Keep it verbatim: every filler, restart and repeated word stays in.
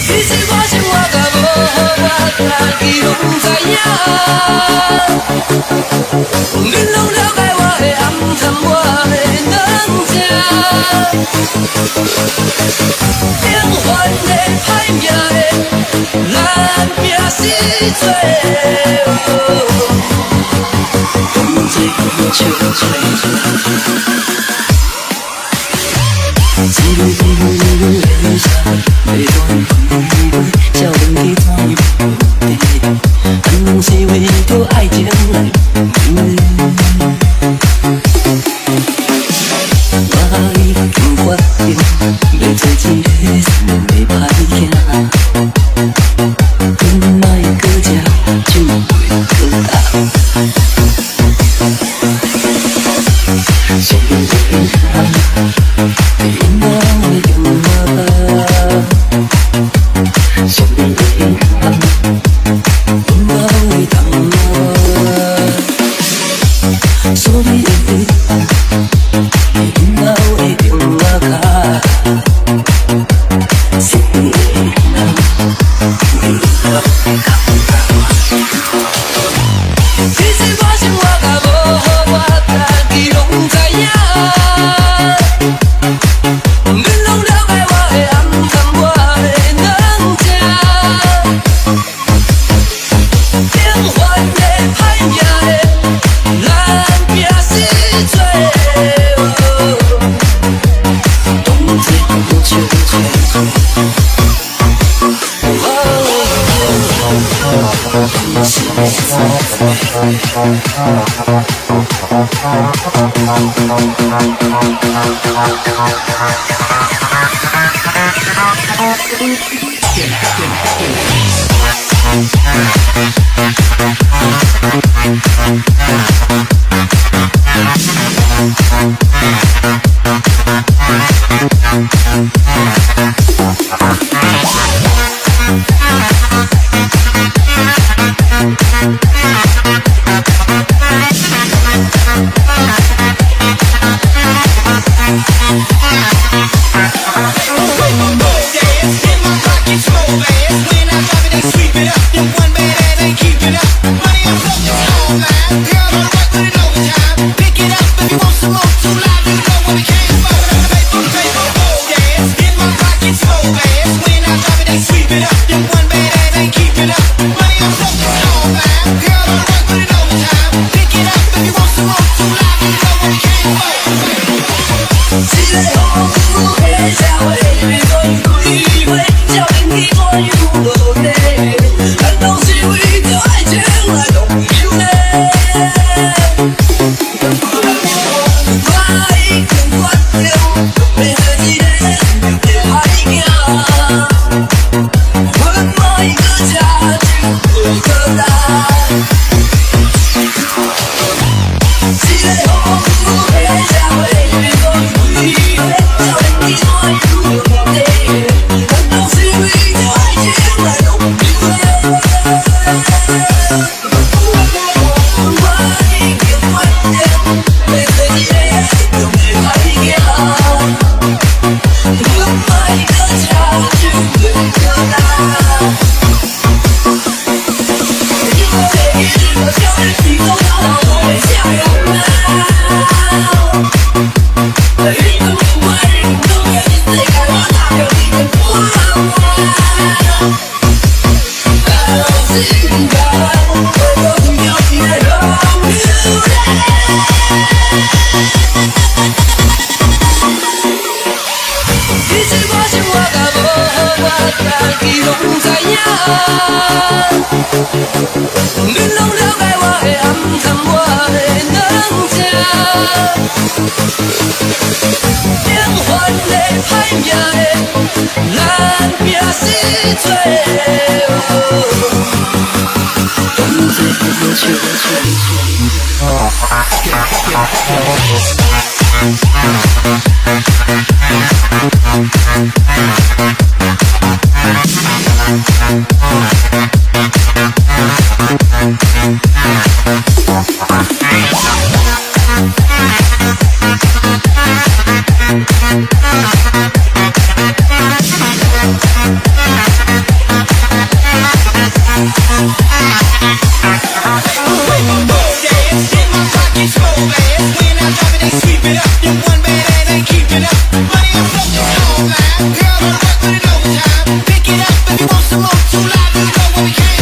其实我生活甲无好，我家己拢知影。恁拢了解我的暗淡，我的软情。平凡的、歹命的，咱拼死做。同齐笑做。一路一路一路的上，每段每段少年去怎样地？咱拢是为着爱情来流泪。我已经决定要做一个善良的歹囝，阮莫搁食酒袂搁干。上天堂。 恁拢了解我的暗淡，我的软情。平凡的、歹命的，咱拼死做。同齐笑做。 drop it and sweep it up. You're one bad ass ain't keep it up. Money and flow just all live. Girl, I work with it overtime. Pick it up if you want some more. Too live, let's go where we came.